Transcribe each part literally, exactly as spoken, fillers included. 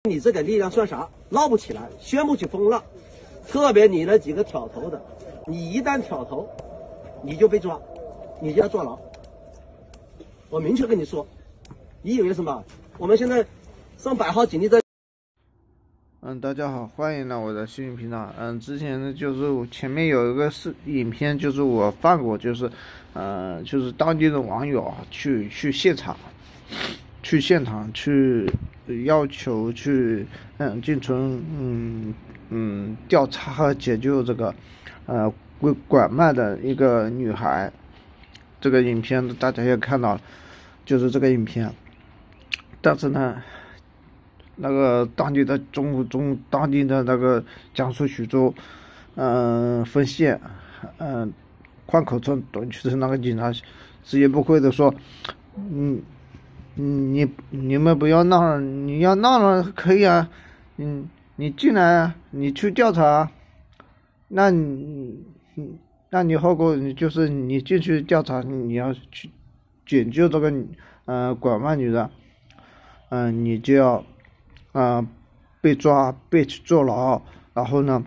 你这个力量算啥？捞不起来，宣不起风浪。特别你那几个挑头的，你一旦挑头，你就被抓，你就要坐牢。我明确跟你说，你以为什么？我们现在上百号警力在。 嗯，大家好，欢迎来我的新闻频道。嗯，之前呢，就是前面有一个视影片，就是我放过，就是，呃，就是当地的网友啊，去去现场，去现场去要求去，嗯，进村，嗯嗯，调查和解救这个，呃，拐拐卖的一个女孩。这个影片大家也看到了，就是这个影片，但是呢。那个当地的中中当地的那个江苏徐州，嗯、呃，分县，嗯、呃，宽口村东区的那个警察，直言不讳的说，嗯，你你们不要闹了，你要闹了可以啊，嗯，你进来啊，你去调查，那你，那你后果你就是你进去调查，你要去解救这个呃拐卖女的，嗯、呃，你就要。啊、呃，被抓，被坐牢，然后呢，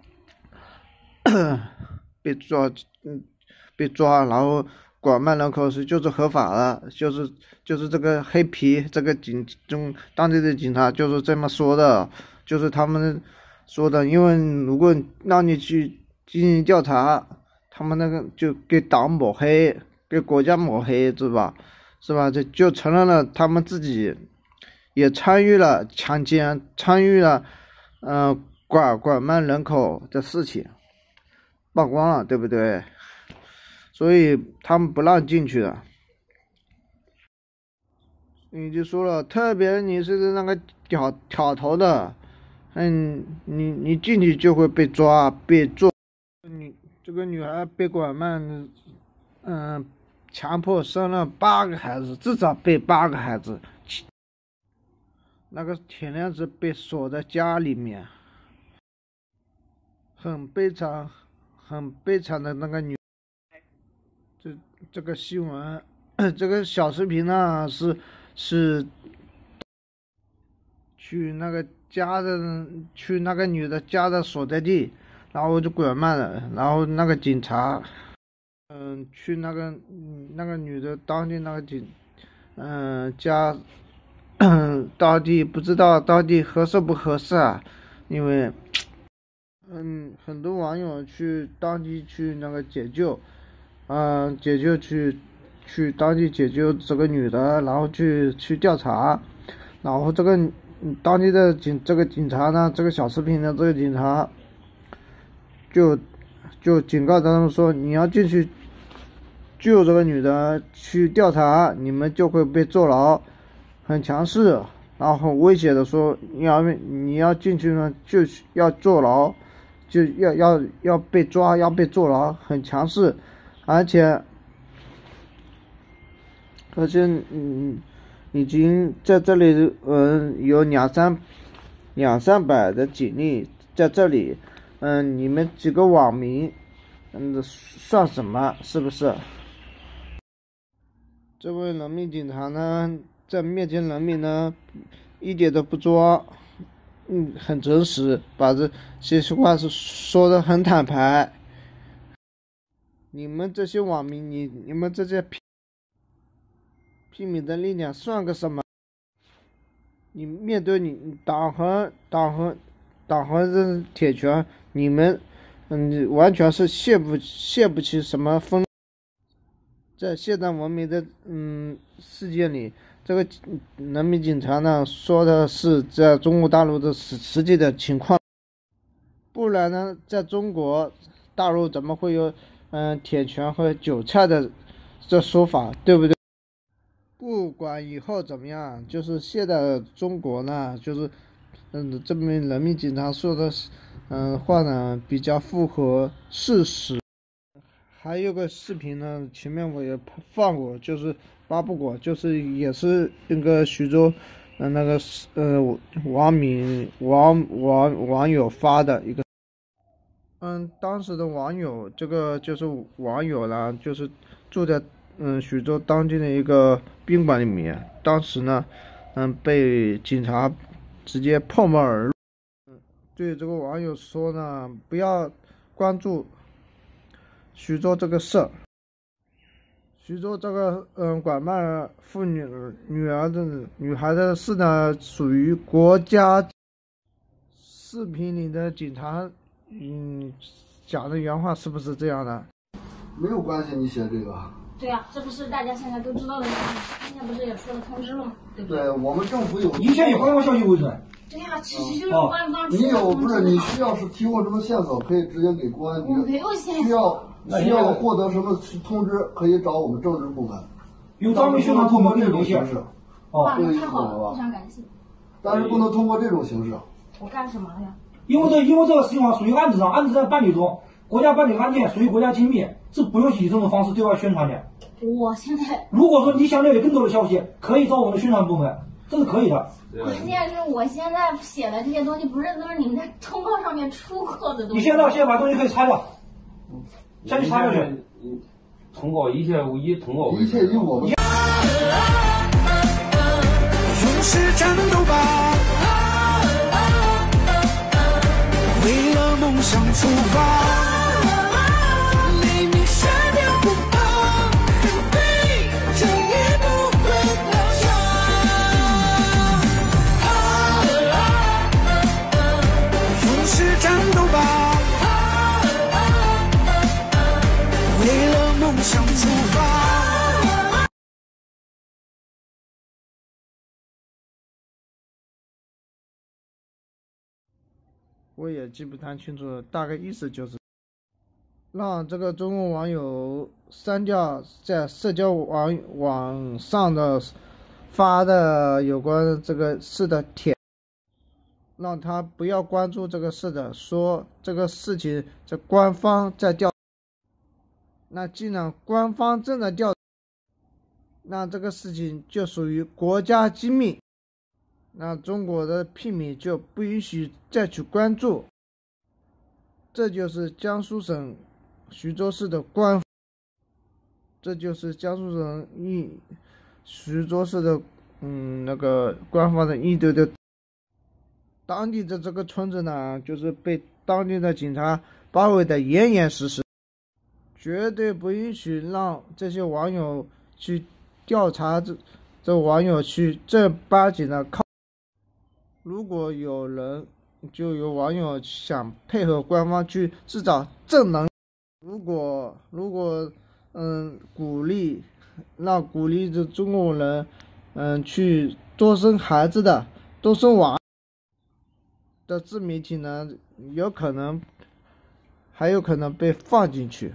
被抓，嗯，被抓，然后拐卖人口是就是合法的，就是就是这个黑皮这个警中当地的警察就是这么说的，就是他们说的，因为如果让你去进行调查，他们那个就给党抹黑，给国家抹黑，是吧？是吧？这就承认了他们自己。也参与了强奸，参与了，呃，拐拐卖人口的事情，曝光了，对不对？所以他们不让进去的。你就说了，特别你是那个挑挑头的，嗯，你你进去就会被抓，被做。你这个女孩被拐卖，嗯、呃，强迫生了八个孩子，至少被八个孩子。那个铁链子被锁在家里面，很悲惨，很悲惨的那个女。这这个新闻，这个小视频呢是是去那个家的，去那个女的家的所在地，然后就拐卖了，然后那个警察，嗯，去那个那个女的当地那个警，嗯家。到底不知道到底合适不合适啊？因为，嗯，很多网友去当地去那个解救，嗯、呃，解救去去当地解救这个女的，然后去去调查，然后这个当地的警这个警察呢，这个小视频的这个警察就就警告他们说，你要进去救这个女的去调查，你们就会被坐牢。很强势，然后很威胁的说，你要你要进去呢，就要坐牢，就要要要被抓，要被坐牢，很强势，而且而且嗯，已经在这里嗯有两三两三百的警力在这里，嗯，你们几个网民，嗯，算什么？是不是？这位人民警察呢？在面前人民呢，一点都不装，嗯，很诚实，把这些话是说的很坦白。你们这些网民，你你们这些平平民的力量算个什么？你面对你党和党和党和这铁拳，你们嗯完全是泄不泄不起什么风。在现代文明的嗯世界里。这个人民警察呢说的是在中国大陆的实实际的情况，不然呢，在中国大陆怎么会有嗯、呃、铁拳和韭菜的这说法，对不对？不管以后怎么样，就是现在的中国呢，就是嗯这名人民警察说的嗯、呃、话呢比较符合事实。还有个视频呢，前面我也放过，就是发布过，就是也是那个徐州，呃那个呃网民网网网友发的一个，嗯，当时的网友这个就是网友啦，就是住在嗯徐州当地的一个宾馆里面，当时呢，嗯被警察直接破门而入。对这个网友说呢，不要关注徐州这个事儿。徐州这个嗯拐卖妇女女儿的女孩的事呢，属于国家。视频里的警察嗯讲的原话是不是这样的？ 没有关系，你写这个。 对呀、啊，这不是大家现在都知道的吗？今天不是也出了通知了吗？对不对？ 对我们政府有以前有官方消息为准。 对呀、啊，其实就是官方出你有不是？你了通知嘛。 需要是提供什么线索，可以直接给公安局。 我没有线需索。 要需要获得什么通知，可以找我们政治部门。 有专门宣传部门这种形式。 哇， 这个意那太好了， 思懂了吧？ 非常感谢。 但是不能通过这种形式。 我干什么了呀？ 因为这因为这个事情啊，属于案子上，案子在办理中，国家办理案件属于国家机密，是不允许以这种方式对外宣传的。 我现在如果说你想了解更多的消息，可以找我们的宣传部门，这是可以的。 关键是我现在写的这些东西，不是都是你们在通告上面出过的东西。 你现在现在把东西可以拆掉，先去拆掉去。 通告一切以通告为一切以我们。 勇士战斗吧，为了梦想出发。黎明闪亮不怕，对正义不会落下。勇士战斗吧，为了梦想出发。 我也记不太清楚了，大概意思就是让这个中国网友删掉在社交网网上的发的有关这个事的帖，让他不要关注这个事的，说这个事情这官方在调。那既然官方正在调，那这个事情就属于国家机密。那中国的屁民就不允许再去关注，这就是江苏省徐州市的官，这就是江苏省一徐州市的嗯那个官方的应对的。当地的这个村子呢，就是被当地的警察包围的严严实实，绝对不允许让这些网友去调查这这网友去正儿八经的靠。如果有人就有网友想配合官方去制造正能，如果如果嗯鼓励让鼓励这中国人嗯去多生孩子的多生娃的自媒体呢，有可能还有可能被放进去。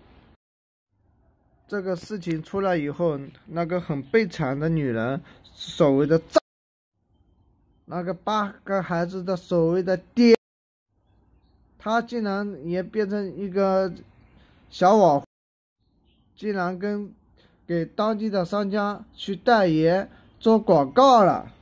这个事情出来以后，那个很悲惨的女人，所谓的丈。那个八个孩子的所谓的爹，他竟然也变成一个小网红，竟然跟给当地的商家去代言做广告了。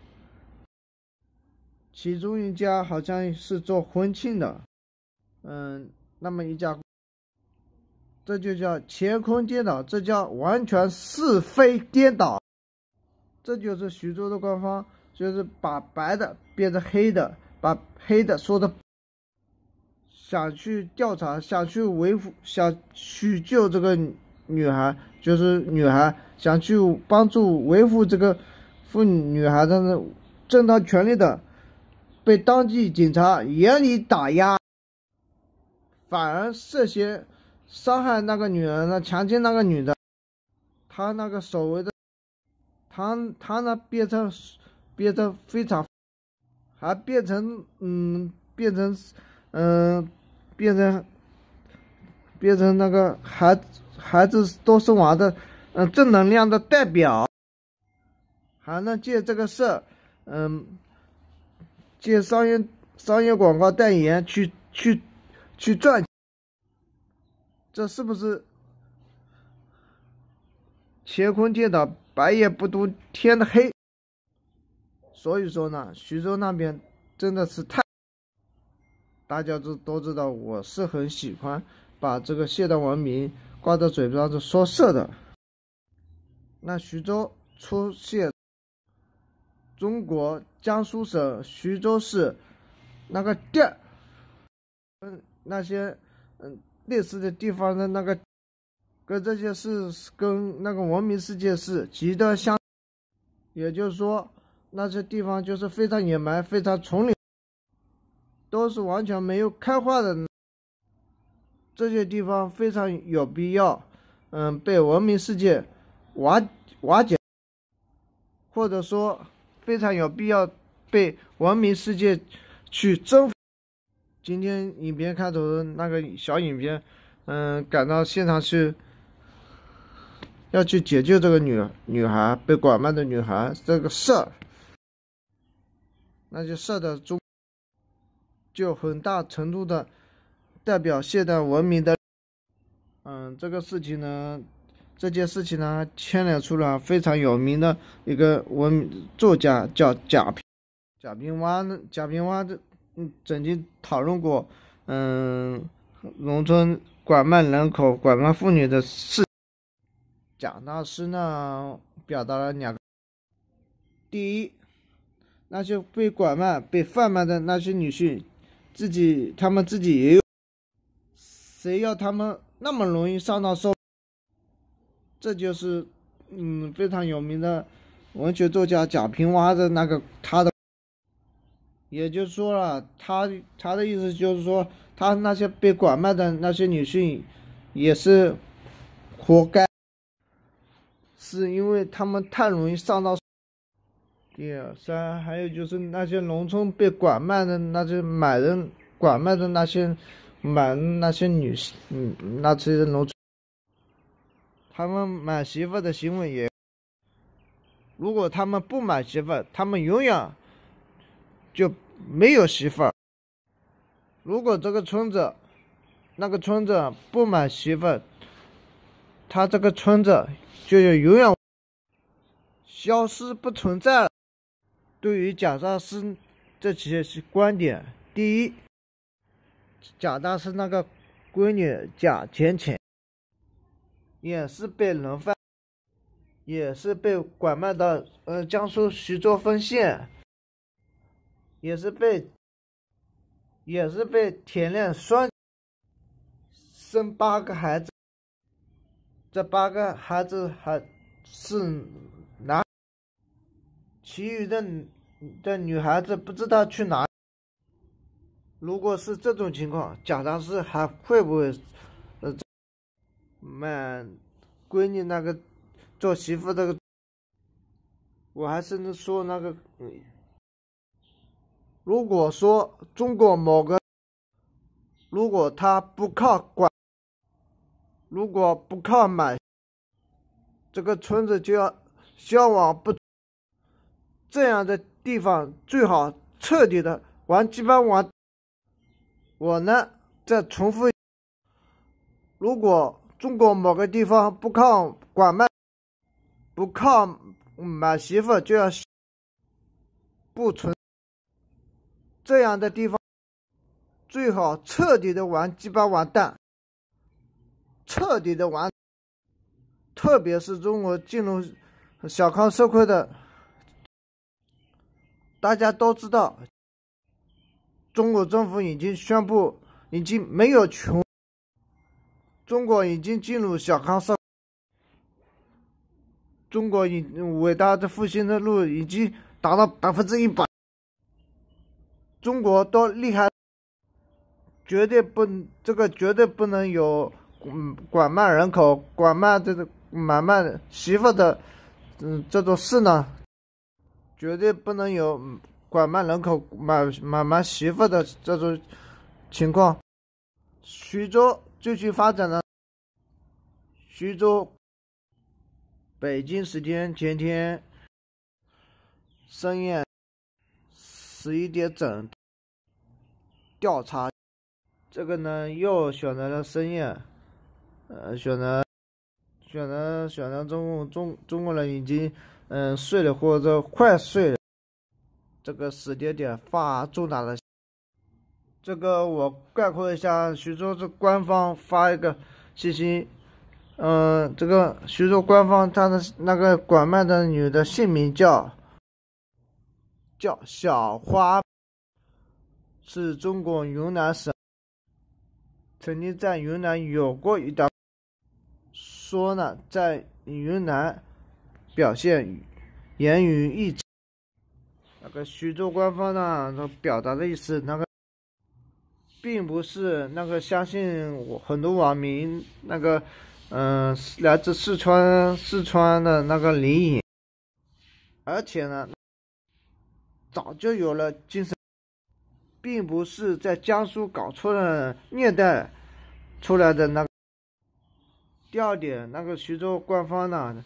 其中一家好像是做婚庆的，嗯，那么一家，这就叫乾坤颠倒，这叫完全是非颠倒，这就是徐州的官方。就是把白的变成黑的，把黑的说的，想去调查，想去维护，想去救这个女孩，就是女孩想去帮助维护这个妇女孩子的正当权利的，被当地警察严厉打压，反而涉嫌伤害那个女人呢，强奸那个女的，他那个所谓的，他他呢变成。变成非常，还变成嗯，变成嗯，变成变成那个孩孩子多生娃的嗯正能量的代表，还能借这个事儿嗯，借商业商业广告代言去去去赚钱，这是不是乾坤颠倒，白夜不读天的黑？所以说呢，徐州那边真的是太，大家都都知道，我是很喜欢把这个现代文明挂在嘴上就说事的。那徐州出现中国江苏省徐州市那个店儿，嗯，那些嗯类似的地方的那个，跟这些是跟那个文明世界是极端相，也就是说，那些地方就是非常野蛮、非常丛林，都是完全没有开化的。这些地方非常有必要，嗯，被文明世界瓦瓦解，或者说非常有必要被文明世界去征服。今天影片开头的那个小影片，嗯，赶到现场去，要去解救这个女女孩被拐卖的女孩这个事儿，那些事儿的中，就很大程度的代表现代文明的，嗯，这个事情呢，这件事情呢，牵连出了非常有名的一个文明作家叫贾平贾平凹呢，贾平凹的。嗯，曾经讨论过，嗯，农村拐卖人口、拐卖妇女的事。贾大师呢，表达了两个：第一，那些被拐卖、被贩卖的那些女性，自己她们自己也有，谁要她们那么容易上当受？这就是嗯非常有名的文学作家贾平凹的那个他的。也就是说了，他他的意思就是说，他那些被拐卖的那些女性，也是活该，是因为他们太容易上当。第二三，还有就是那些农村被拐卖的那些买人拐卖的那些买那些女性，嗯，那些农村，他们买媳妇的行为也，如果他们不买媳妇，他们永远就没有媳妇儿。如果这个村子，那个村子不买媳妇儿，他这个村子就有永远消失不存在了。对于贾大师这些观点，第一，贾大师那个闺女贾浅浅也是被人贩，也是被拐卖到呃江苏徐州丰县。也是被，也是被田炼双生八个孩子，这八个孩子还是男，其余的的女孩子不知道去哪。如果是这种情况，贾大师还会不会呃买闺女那个做媳妇这个？我还是能说那个。如果说中国某个，如果他不靠管，如果不靠买，这个村子就要消亡不，这样的地方最好彻底的玩鸡巴玩。我呢再重复，如果中国某个地方不靠拐卖，不靠买媳妇，就要不存。这样的地方最好彻底的玩鸡巴完蛋，彻底的玩，特别是中国进入小康社会的，大家都知道，中国政府已经宣布已经没有穷，中国已经进入小康社会，中国已伟大的复兴的路已经达到百分之一百。中国都厉害，绝对不，这个绝对不能有嗯拐卖人口、拐卖这个买卖媳妇的嗯这种事呢，绝对不能有拐卖人口、买买卖媳妇的这种情况。徐州继续发展了，徐州，北京时间前天深夜十一点整，调查这个呢又选择了深夜，呃，选择选择选择中共中中国人已经嗯睡了或者快睡了，这个时间点发重大的，这个我概括一下，徐州这官方发一个信息，嗯、呃，这个徐州官方他的那个拐卖的女的姓名叫叫小花，是中国云南省曾经在云南有过一段说呢，在云南表现言语意志。那个徐州官方呢，他表达的意思，那个并不是那个相信我很多网民那个，嗯、呃，来自四川四川的那个灵隐，而且呢，早就有了精神，并不是在江苏搞出了虐待出来的那个。第二点，那个徐州官方呢，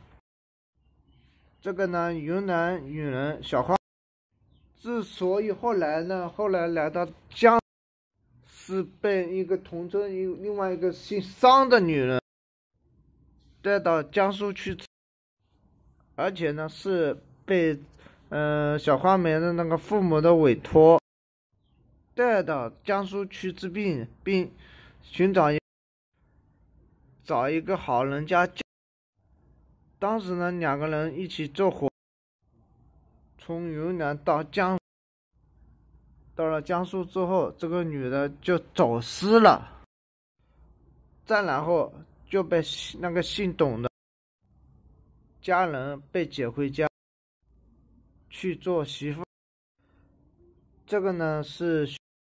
这个呢，云南女人小花。之所以后来呢，后来来到江，是被一个同村一另外一个姓桑的女人带到江苏去，而且呢是被呃小花梅的那个父母的委托带到江苏去治病，并寻找一找一个好人家。当时呢，两个人一起坐火。从云南到江，到了江苏之后，这个女的就走失了，再然后就被那个姓董的家人被接回家去做媳妇。这个呢是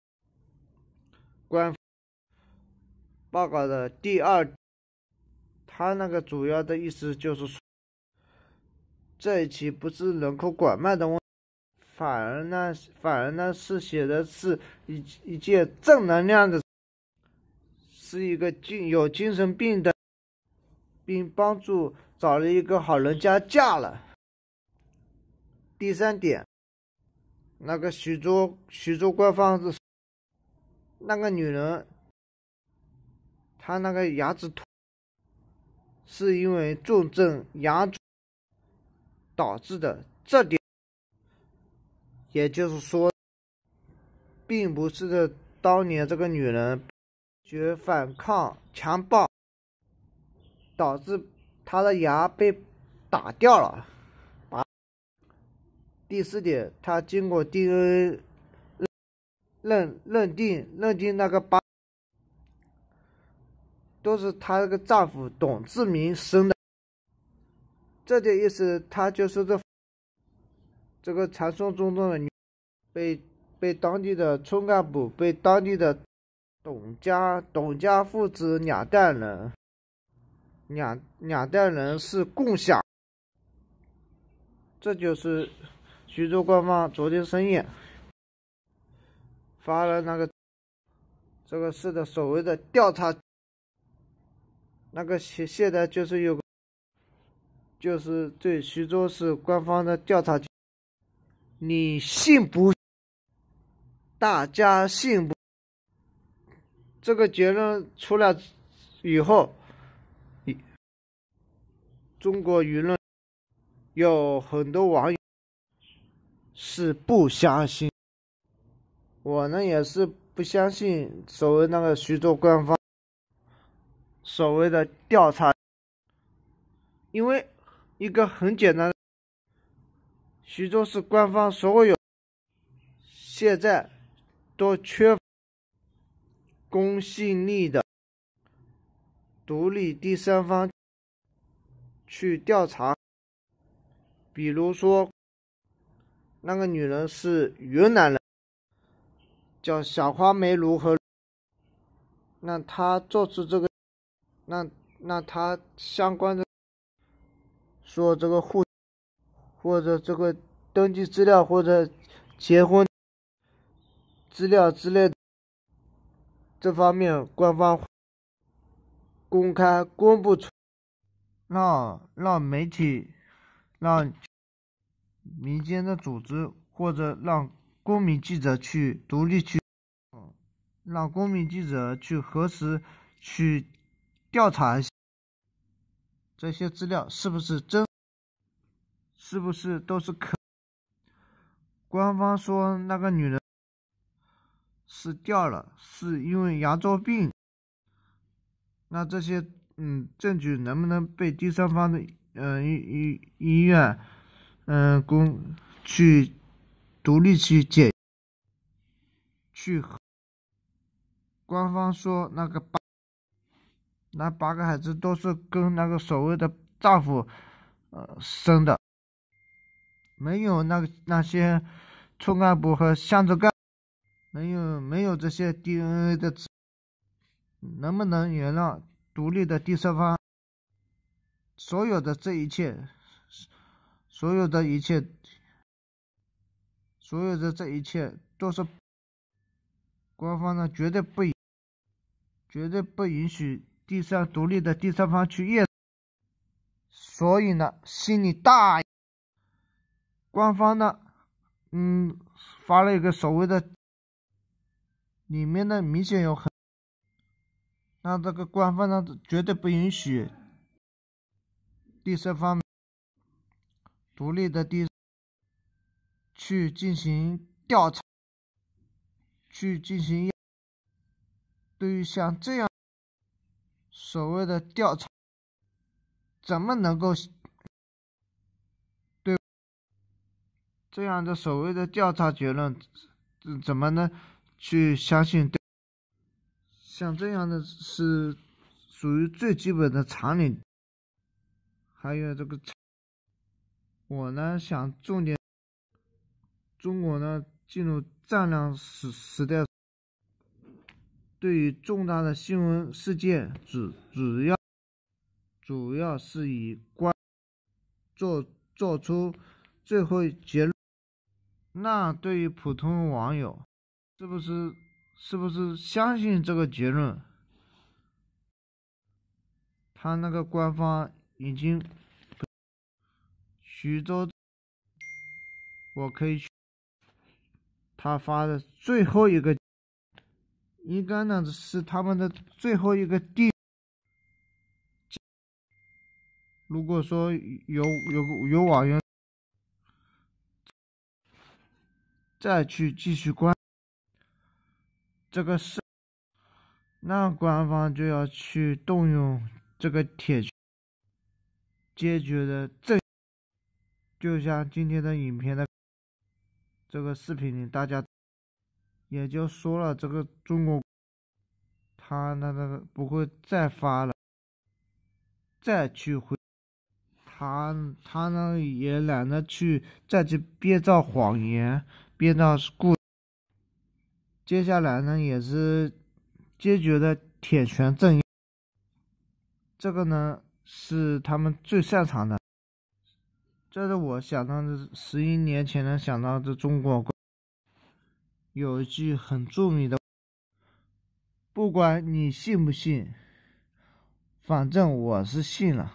官方报告的第二，他那个主要的意思就是说，这一期不是人口拐卖的问题，反而呢，反而呢是写的是一一件正能量的，是一个精有精神病的，并帮助找了一个好人家嫁了。第三点，那个徐州徐州官方是那个女人，她那个牙齿脱，是因为重症牙肿导致的，这点也就是说，并不是的当年这个女人学反抗强暴，导致她的牙被打掉了。第四点，她经过 D N A 认认定认定那个疤都是她那个丈夫董志明生的。这点意思，她就是这这个传说中的女，被被当地的村干部，被当地的董家董家父子两代人，两两代人是共享。这就是徐州官方昨天深夜发了那个这个市的所谓的调查，那个现现在就是有个。就是对徐州市官方的调查，你信不？大家信不？这个结论出来以后，中国舆论有很多网友是不相信，我呢也是不相信所谓那个徐州官方所谓的调查，因为。一个很简单的，徐州市官方所有现在都缺乏公信力的独立第三方去调查。比如说，那个女人是云南人，叫小花梅如何？那她做出这个，那那她相关的。说这个户或者这个登记资料或者结婚资料之类的，这方面官方公开公布出，让让媒体、让民间的组织或者让公民记者去独立去，让公民记者去核实、去调查一下。这些资料是不是真？是不是都是可？官方说那个女人是掉了，是因为牙周病。那这些嗯证据能不能被第三方的嗯医医医院嗯公去独立去解去和。官方说那个八那八个孩子都是跟那个所谓的丈夫呃生的，没有那个那些村干部和乡镇干，没有没有这些 D N A 的，能不能原谅独立的第三方？所有的这一切，所有的一切，所有的这一切都是官方呢绝对不绝对不允许第三独立的第三方去验，所以呢心里大，官方呢嗯发了一个所谓的里面呢明显有很，那这个官方呢绝对不允许第三方独立的第去进行调查，去进行对于像这样所谓的调查，怎么能够对这样的所谓的调查结论，怎么能去相信？像这样的是属于最基本的常理。还有这个，我呢想重点，中国呢进入战乱时时代，对于重大的新闻事件，主主要主要是以关做做出最后结论。那对于普通网友，是不是是不是相信这个结论？他那个官方已经徐州，我可以去他发的最后一个，应该呢是他们的最后一个地。如果说有有有网友再去继续关这个事，那官方就要去动用这个铁拳解决的正，就像今天的影片的这个视频里，大家也就说了，这个中国他那个不会再发了，再去回他他呢也懒得去再去编造谎言，编造故。接下来呢也是坚决的铁拳镇压，这个呢是他们最擅长的。这是我想到的，十一年前呢想到这中国有一句很著名的，不管你信不信，反正我是信了。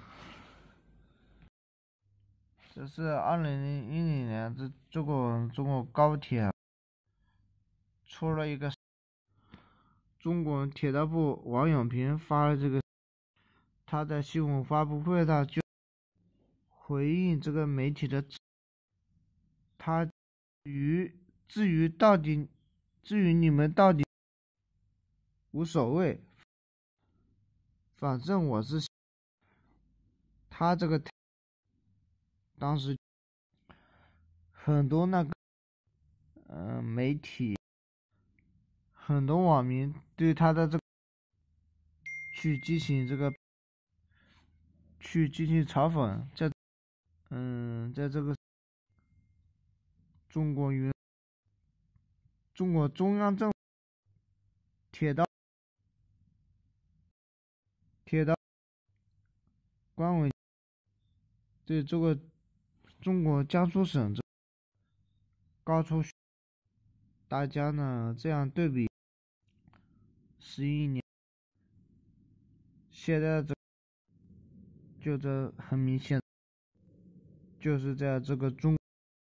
这是二零一零年，这中国中国高铁出了一个，中国铁道部王永平发了这个，他在新闻发布会上就回应这个媒体的，他于至于到底至于你们到底无所谓，反正我是他这个当时很多那个嗯、呃、媒体很多网民对他的这个去进行这个去进行嘲讽，在嗯在这个中国云中国中央政府铁道铁道官委对这个中国江苏省这高出，大家呢这样对比十一年，现在这就这很明显，就是在这个中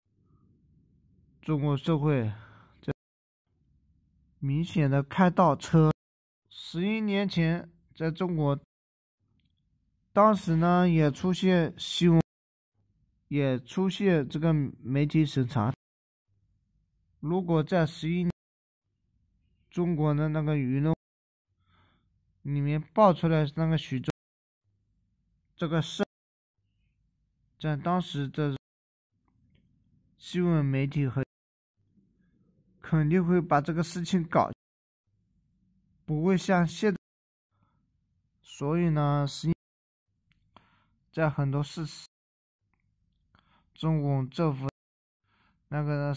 中国社会这明显的开倒车。十一年前在中国，当时呢也出现新闻，也出现这个媒体审查。如果在十一年中国的那个舆论里面爆出来那个徐州这个事，在当时的新闻媒体和肯定会把这个事情搞，不会像现在。所以呢，是在很多事实，中共政府那个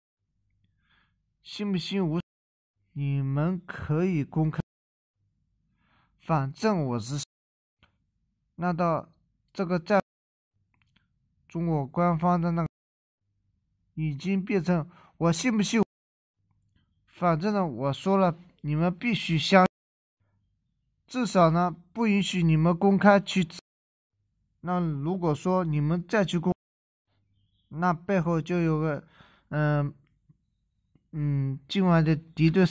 信不信无，你们可以公开，反正我是。那到这个在中国官方的那个已经变成我信不信，反正呢我说了，你们必须相信，至少呢不允许你们公开去。那如果说你们再去公，那背后就有个嗯嗯境外的敌对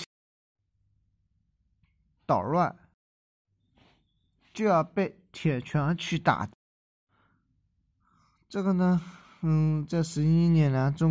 捣乱，就要被铁拳去打。这个呢，嗯，这十一年来，中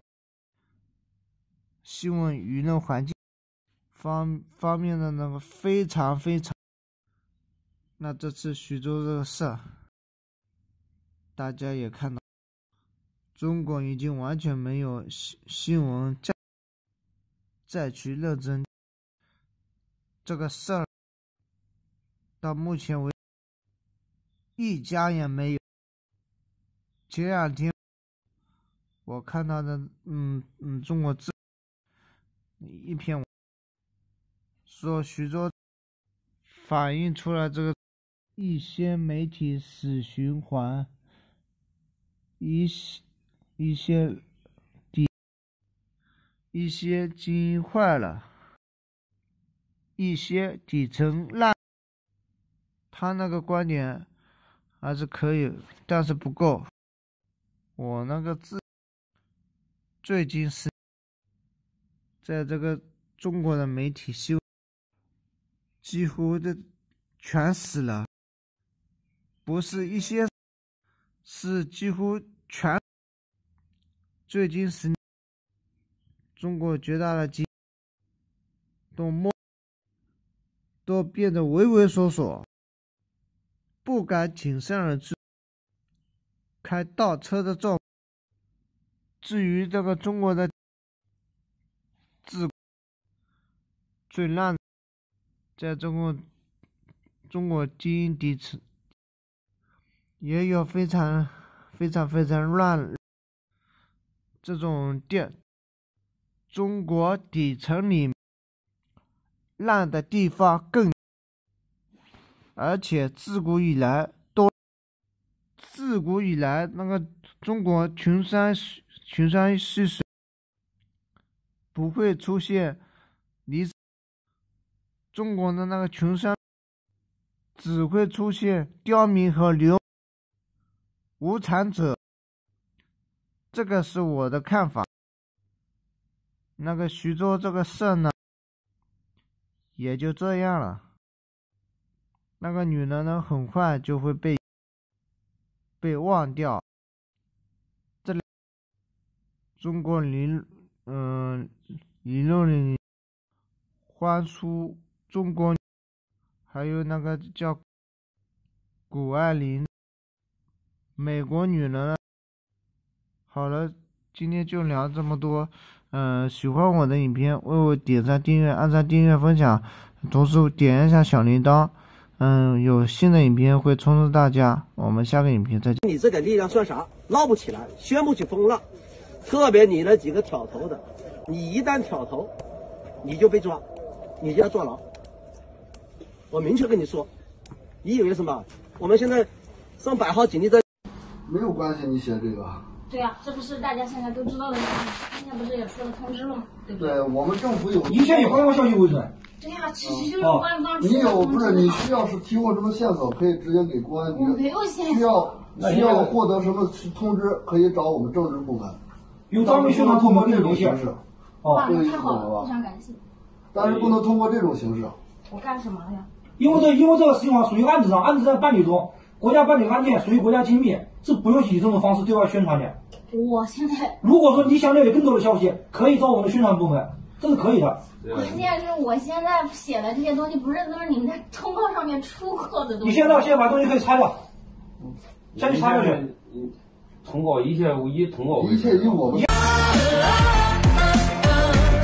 新闻舆论环境方方面的那个非常非常。那这次徐州这个事儿，大家也看到，中国已经完全没有新新闻再再去认真这个事儿，到目前为止一家也没有。前两天我看到的，嗯嗯，中国自一篇说徐州反映出来这个一些媒体死循环，一些一些底一些经营坏了，一些底层烂，他那个观点还是可以，但是不够。我那个字最近是在这个中国的媒体新闻几乎的全死了，不是一些，是几乎全。最近十年，中国绝大的经都没都变得畏畏缩缩，不敢挺身而出，开倒车的状。至于这个中国的治最烂，在中国中国经营底层也有非常非常非常乱这种店，中国底层里烂的地方更，而且自古以来都自古以来那个中国群山群山细水，不会出现离中国的那个群山，只会出现刁民和流无产者，这个是我的看法。那个徐州这个事呢，也就这样了。那个女人呢，很快就会被被忘掉。这里中国理嗯理论里欢出中国，还有那个叫谷爱凌，美国女人。好了，今天就聊这么多。嗯、呃，喜欢我的影片，为我点赞、订阅、按赞、订阅、分享，同时点一下小铃铛。嗯，有新的影片会通知大家。我们下个影片再见。 你这个力量算啥？捞不起来，宣布去风浪。特别你那几个挑头的，你一旦挑头，你就被抓，你就要坐牢。我明确跟你说，你以为什么？我们现在上百号警力在， 没有关系，你写这个。 对呀、啊，这不是大家现在都知道的吗？今天不是也出了通知了吗？对不对？ 对我们政府有一切以官方消息为准。 对呀、啊，其实就是官方出你的通知有不是你需要是提供什么线索，可以直接给公安局。 我没有线索。 需要需要获得什么通知，可以找我们政治部门。 有专门宣传通过这种形式。 哦， 哇，那太好了，非常感谢。 但是不能通过这种形式。 我干什么了呀？ 因为这因为这个事情啊，属于案子上，案子在办理中，国家办理案件属于国家机密，是不允许以这种方式对外宣传的。 我现在， 如果说你想了解更多的消息，可以找我们的宣传部门，这是可以的。 关键是我现在写的这些东西，不是都是你们在通告上面出过的东西。 你现在先把东西可以擦掉，先去擦掉去。 通过一切以通过为一切以我们。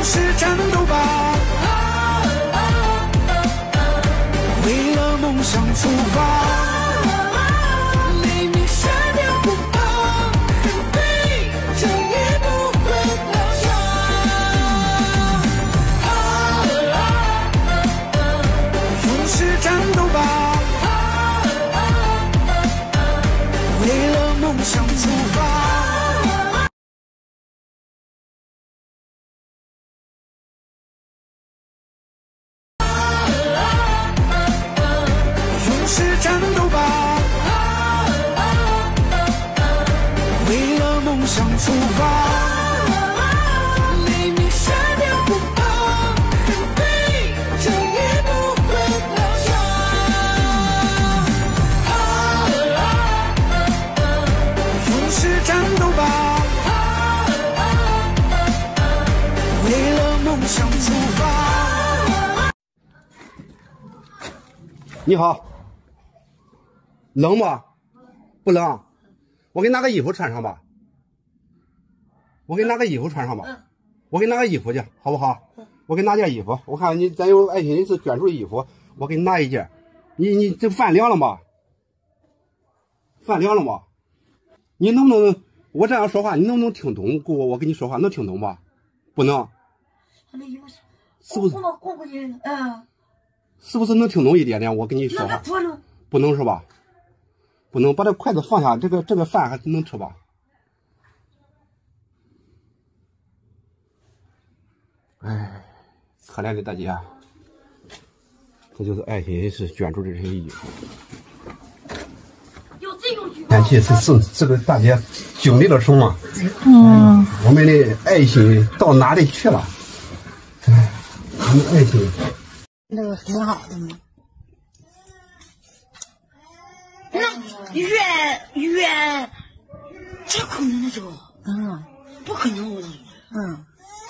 勇士战斗吧，为了梦想出发。黎明闪电不怕，对，正义不会落下。勇士战斗吧，为了梦想出发。勇士战斗吧，为了梦想出发。黎明闪电不怕，对，正义不会落下。勇士战斗吧，为了梦想出发。 你好，冷吗？不冷，我给你拿个衣服穿上吧。我给你拿个衣服穿上吧。我给你拿个衣服去，好不好？我给你拿件衣服，我看你咱有爱心人士捐出的衣服，我给你拿一件。你你这饭凉了吗？饭凉了吗？你能不能我这样说话，你能不能听懂？姑，我跟你说话能听懂吧？不能。是不是？是不是能听懂一点点？我跟你说话。不能是吧？不能把这筷子放下，这个这个饭还能吃吧？哎，可怜的大姐，这就是爱心人士捐助的这些衣服。感谢是是这个大姐经历了什么？嗯，我们的爱心到哪里去了？哎，我们爱心那个挺好的嘛。那远远，这可能的就嗯，不可能我嗯。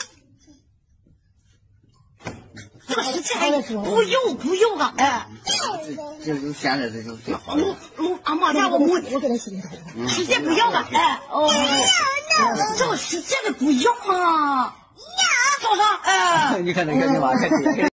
不用不用啊！哎， 这就现在这就最好了。我俺妈让我我我给他洗头，实在不要了。哎哦，这个实在的不要嘛。早上哎， 你看那个你妈看这个。